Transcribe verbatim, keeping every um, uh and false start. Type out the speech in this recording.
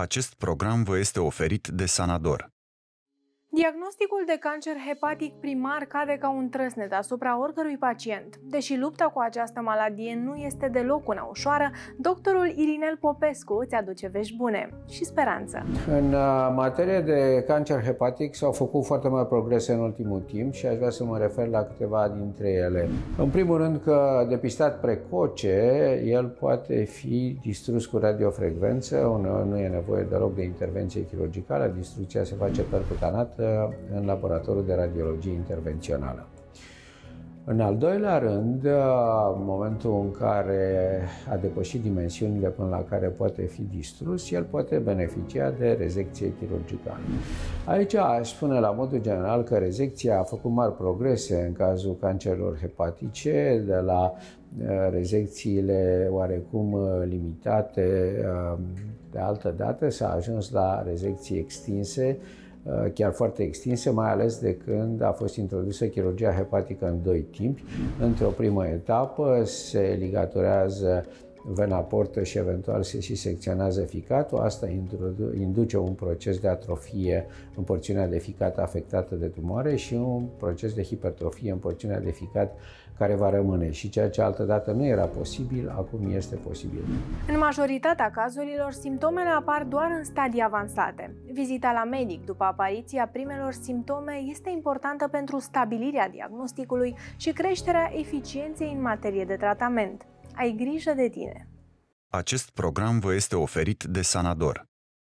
Acest program vă este oferit de Sanador. Diagnosticul de cancer hepatic primar cade ca un trăsnet asupra oricărui pacient. Deși lupta cu această maladie nu este deloc una ușoară, doctorul Irinel Popescu îți aduce vești bune și speranță. În materie de cancer hepatic s-au făcut foarte mari progrese în ultimul timp și aș vrea să mă refer la câteva dintre ele. În primul rând că depistat precoce, el poate fi distrus cu radiofrecvență, uneori nu e nevoie deloc de intervenție chirurgicală, distrucția se face percutanată în laboratorul de radiologie intervențională. În al doilea rând, în momentul în care a depășit dimensiunile până la care poate fi distrus, el poate beneficia de rezecție chirurgicală. Aici aș spune la modul general că rezecția a făcut mari progrese în cazul cancerelor hepatice, de la rezecțiile oarecum limitate de altă dată s-a ajuns la rezecții extinse, chiar foarte extinse, mai ales de când a fost introdusă chirurgia hepatică în doi timpi. Într-o primă etapă se ligaturează vena portă și eventual se și secționează ficatul. Asta induce un proces de atrofie în porțiunea de ficat afectată de tumoare și un proces de hipertrofie în porțiunea de ficat care va rămâne. Și ceea ce altădată nu era posibil, acum este posibil. În majoritatea cazurilor, simptomele apar doar în stadii avansate. Vizita la medic după apariția primelor simptome este importantă pentru stabilirea diagnosticului și creșterea eficienței în materie de tratament. Ai grijă de tine! Acest program vă este oferit de Sanador.